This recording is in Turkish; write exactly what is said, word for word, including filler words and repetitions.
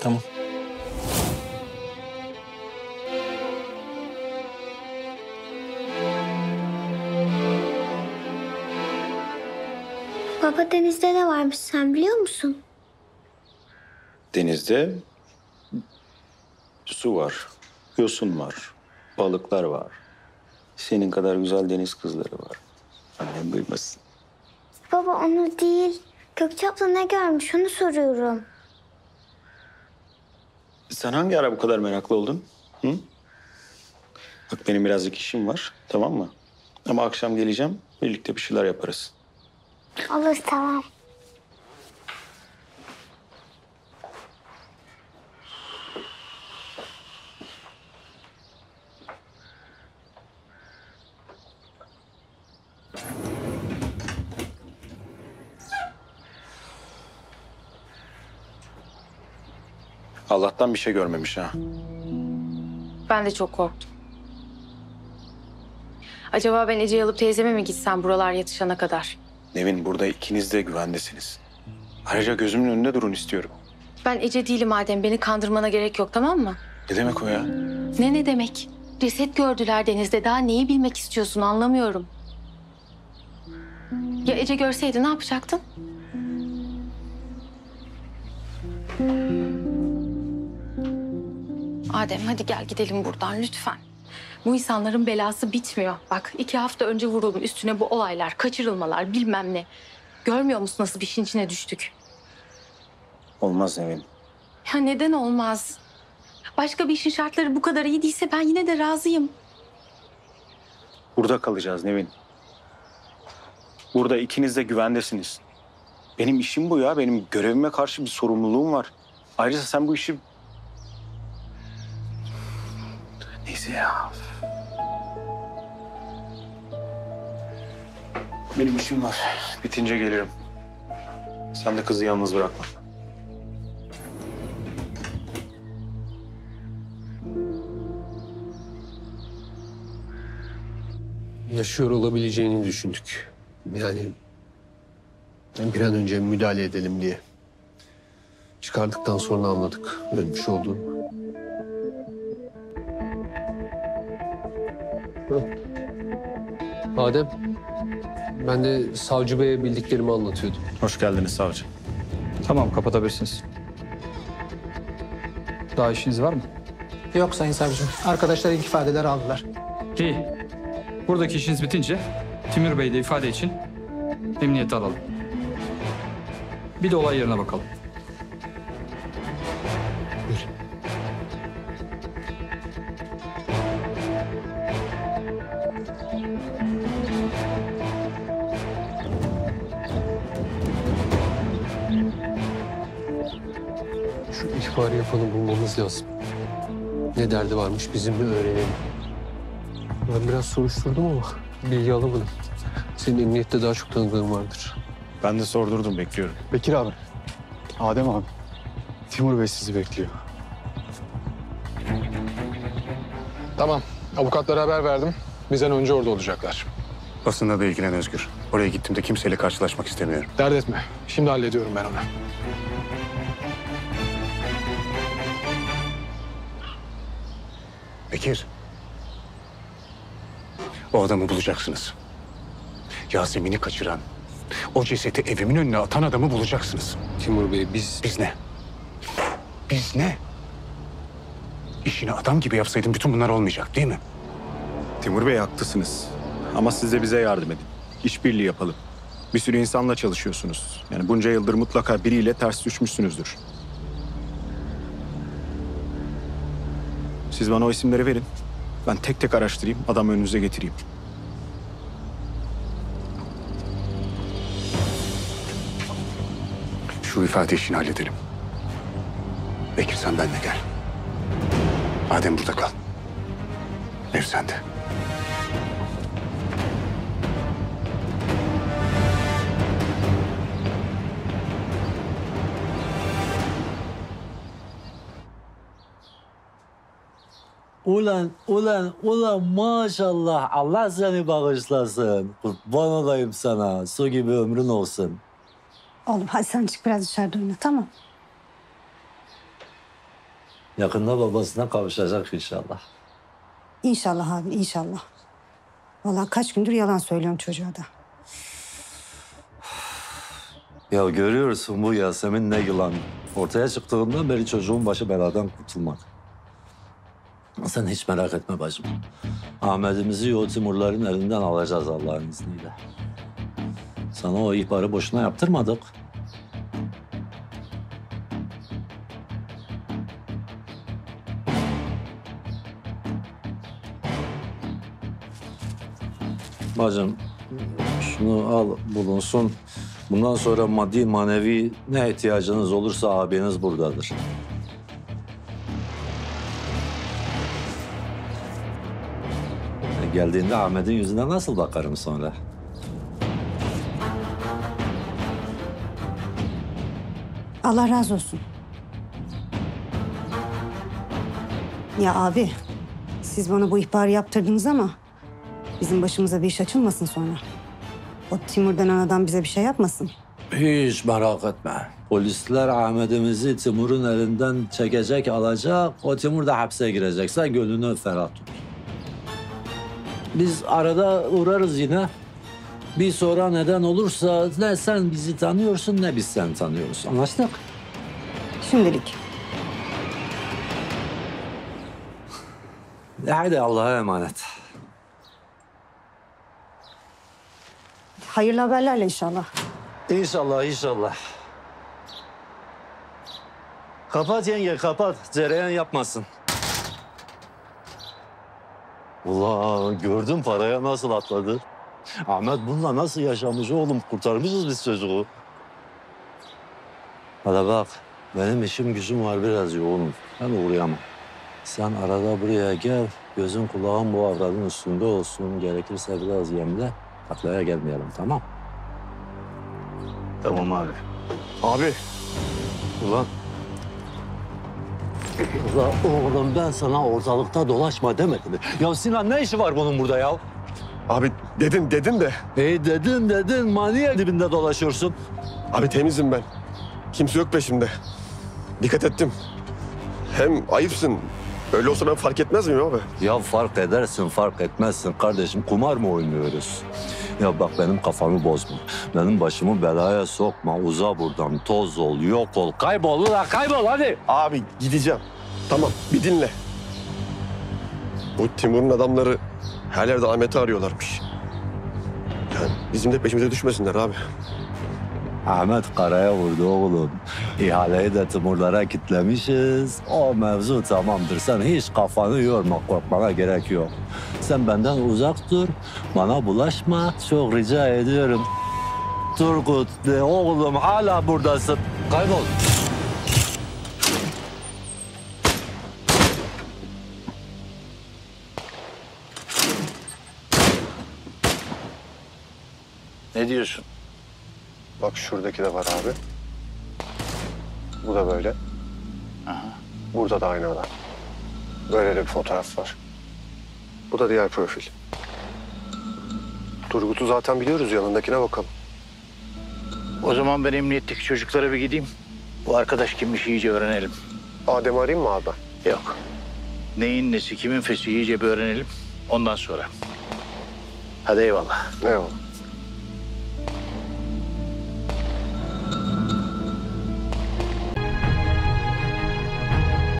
Tamam. Baba, denizde ne varmış sen biliyor musun? Denizde su var, yosun var, balıklar var. Senin kadar güzel deniz kızları var. Annem duymasın. Baba, onu değil. Gökçe abla ne görmüş onu soruyorum. Sen hangi ara bu kadar meraklı oldun? Hı? Bak benim birazcık işim var, tamam mı? Ama akşam geleceğim, birlikte bir şeyler yaparız. Olur, tamam. Allah'tan bir şey görmemiş ha. Ben de çok korktum. Acaba ben Ece'yi alıp teyzeme mi gitsem buralar yatışana kadar? Nevin, burada ikiniz de güvendesiniz. Ayrıca gözümün önünde durun istiyorum. Ben Ece değilim Adem. Beni kandırmana gerek yok, tamam mı? Ne demek o ya? Ne ne demek? Ceset gördüler denizde. Daha neyi bilmek istiyorsun anlamıyorum. Ya Ece görseydi ne yapacaktın? Adem hadi gel gidelim buradan lütfen. Bu insanların belası bitmiyor. Bak iki hafta önce vuruldum, üstüne bu olaylar, kaçırılmalar bilmem ne. Görmüyor musun nasıl bir işin içine düştük? Olmaz Nevin. Ya neden olmaz? Başka bir işin şartları bu kadar iyi değilse ben yine de razıyım. Burada kalacağız Nevin. Burada ikiniz de güvendesiniz. Benim işim bu ya. Benim görevime karşı bir sorumluluğum var. Ayrıca sen bu işi... Neyse ya. Benim işim var. Bitince gelirim. Sen de kızı yalnız bırakma. Yaşıyor olabileceğini düşündük. Yani bir an önce müdahale edelim diye. Çıkardıktan sonra anladık ölmüş olduğunu. Hı. Adem, ben de savcı beye bildiklerimi anlatıyordum. Hoş geldiniz savcı. Tamam, kapatabilirsiniz. Daha işiniz var mı? Yok Sayın Savcım. Arkadaşlar ilk ifadeleri aldılar. İyi. Buradaki işiniz bitince Timur Bey'i de ifade için emniyete alalım. Bir de olay yerine bakalım. Buyurun. Şu ihbar yapanı bulmamız lazım. Ne derdi varmış bizim bir öğrenelim. Ben biraz soruşturdum ama bilgi alamadım. Senin emniyette daha çok tanıdığın vardır. Ben de sordurdum, bekliyorum. Bekir abi, Adem abi, Timur Bey sizi bekliyor. Tamam. Avukatlara haber verdim. Bizden önce orada olacaklar. Basında da ilgilen Özgür. Oraya gittiğimde kimseyle karşılaşmak istemiyorum. Dert etme. Şimdi hallediyorum ben onu. Bekir. O adamı bulacaksınız. Yasemin'i kaçıran, o cesedi evimin önüne atan adamı bulacaksınız. Timur Bey biz... Biz ne? Biz ne? İşini adam gibi yapsaydın bütün bunlar olmayacak değil mi? Timur Bey haklısınız. Ama siz de bize yardım edin. İşbirliği yapalım. Bir sürü insanla çalışıyorsunuz. Yani bunca yıldır mutlaka biriyle ters düşmüşsünüzdür. Siz bana o isimleri verin. Ben tek tek araştırayım, adamı önünüze getireyim. Şu ifade işini halledelim. Bekir sen benimle gel. Adem burada kal. Ev sende. Ulan, ulan, ulan maşallah. Allah seni bağışlasın. Kurban olayım sana. Su gibi ömrün olsun. Oğlum hadi sen çık biraz dışarıda oyna, tamam. Yakında babasına kavuşacak inşallah. İnşallah abi, inşallah. Vallahi kaç gündür yalan söylüyorum çocuğa da. Ya görüyorsun bu Yasemin ne yılan. Ortaya çıktığından beri çocuğun başı beladan kurtulmadı. Sen hiç merak etme bacım. Ahmet'imizi o Timurların elinden alacağız Allah'ın izniyle. Sana o ihbarı boşuna yaptırmadık. Bacım şunu al bulunsun. Bundan sonra maddi manevi ne ihtiyacınız olursa abiniz buradadır. Geldiğinde Ahmet'in yüzüne nasıl bakarım sonra? Allah razı olsun. Ya abi, siz bana bu ihbarı yaptırdınız ama bizim başımıza bir iş açılmasın sonra. O Timur denen adam bize bir şey yapmasın. Hiç merak etme. Polisler Ahmet'imizi Timur'un elinden çekecek, alacak. O Timur da hapse girecek. Sen gönlünü ferah tut. Biz arada uğrarız yine. Bir sonra neden olursa ne sen bizi tanıyorsun ne biz seni tanıyoruz. Anlaştık? Şimdilik. E hadi Allah'a emanet. Hayırlı haberlerle inşallah. İnşallah, inşallah. Kapat yenge, kapat. Cereyan yapmasın. Ulan gördün paraya nasıl atladı? Ahmet bununla nasıl yaşamış oğlum? Kurtarmışız biz çocuğu. Hadi bak, benim işim gücüm var biraz yoğunum. Ben uğrayamam. Sen arada buraya gel, gözün kulağın bu avradın üstünde olsun. Gerekirse biraz yemle, taklaya gelmeyelim, tamam? Tamam abi. Abi Ulan. Ulan oğlum ben sana ortalıkta dolaşma demedim mi? Ya Sinan ne işi var bunun burada ya? Abi dedin dedin de. Hey dedin dedin maniye dibinde dolaşıyorsun. Abi temizim ben. Kimse yok peşimde. Dikkat ettim. Hem ayıpsın. Öyle olsa ben fark etmez miyim abi? Ya fark edersin fark etmezsin kardeşim kumar mı oynuyoruz? Ya bak benim kafamı bozma. Benim başımı belaya sokma. Uza buradan toz ol yok ol kaybol ulan kaybol hadi. Abi gideceğim. Tamam bir dinle. Bu Timur'un adamları her yerde Ahmet'i arıyorlarmış. Yani bizim de peşimize düşmesinler abi. Ahmet karaya vurdu oğlum. İhaleyi de Timurlara kitlemişiz. O mevzu tamamdır. Sen hiç kafanı yorma, korkmana gerek yok. Sen benden uzak dur, bana bulaşma. Çok rica ediyorum. Turgut de oğlum hala buradasın. Kaybol. Ne diyorsun? Bak şuradaki de var abi. Bu da böyle. Aha. Burada da aynı adam. Böyle de bir fotoğraf var. Bu da diğer profil. Turgut'u zaten biliyoruz, yanındakine bakalım. O zaman ben emniyetteki çocuklara bir gideyim. Bu arkadaş kimmiş iyice öğrenelim. Adem'i arayayım mı abi ben? Yok. Neyin nesi, kimin fesi iyice bir öğrenelim. Ondan sonra. Hadi eyvallah. Eyvallah.